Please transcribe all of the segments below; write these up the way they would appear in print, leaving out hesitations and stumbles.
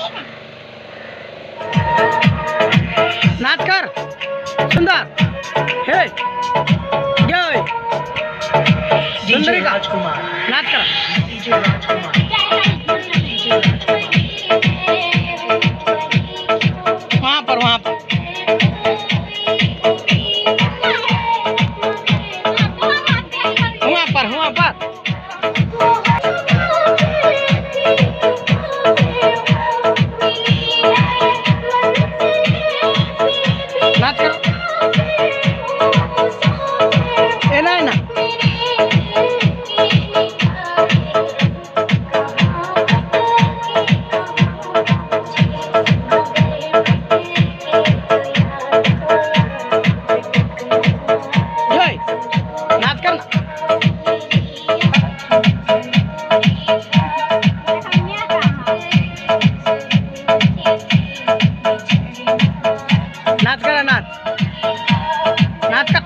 नाच कर सुंदर। हे जय सुंदरी का नाच कर। वहाँ पर वहाँ पर वहाँ पर वहाँ पर नाच कर। ए ना ना जय नाच कर ना। नाच कर नाच नाच कर।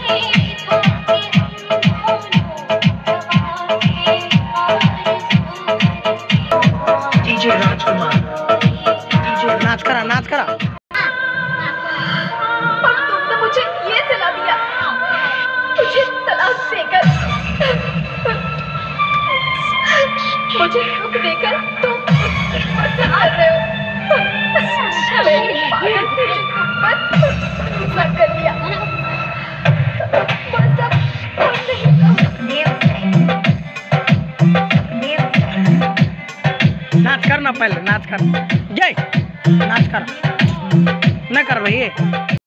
डीजे राजकुमार नाच करा नाच करा। पर तुमने मुझे ये सलाह दिया, मुझे तलाक देकर, मुझे दुख देकर तुम फंसा रहे हो। मेरी पागल तुझे तुम पर गुस्सा कर लिया। बस अब और नहीं नाच करना पहले नाच कर। जय नाच कर न कर भाई।